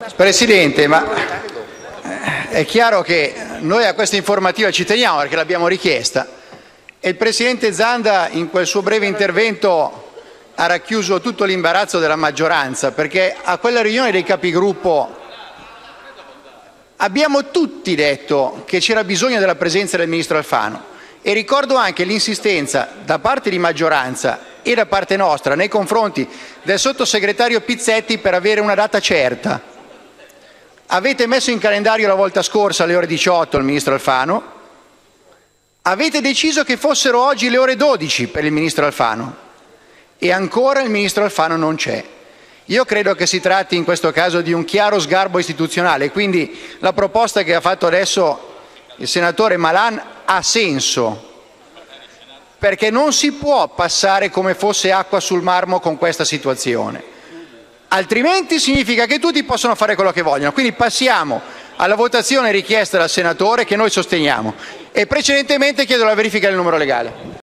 Presidente, ma è chiaro che noi a questa informativa ci teniamo perché l'abbiamo richiesta e il presidente Zanda in quel suo breve intervento ha racchiuso tutto l'imbarazzo della maggioranza, perché a quella riunione dei capigruppo abbiamo tutti detto che c'era bisogno della presenza del ministro Alfano e ricordo anche l'insistenza da parte di maggioranza e da parte nostra nei confronti del sottosegretario Pizzetti per avere una data certa. Avete messo in calendario la volta scorsa alle ore 18 il ministro Alfano, avete deciso che fossero oggi le ore 12 per il ministro Alfano e ancora il ministro Alfano non c'è. Io credo che si tratti in questo caso di un chiaro sgarbo istituzionale, quindi la proposta che ha fatto adesso il senatore Malan ha senso, perché non si può passare come fosse acqua sul marmo con questa situazione. Altrimenti significa che tutti possono fare quello che vogliono. Quindi passiamo alla votazione richiesta dal senatore, che noi sosteniamo, e precedentemente chiedo la verifica del numero legale.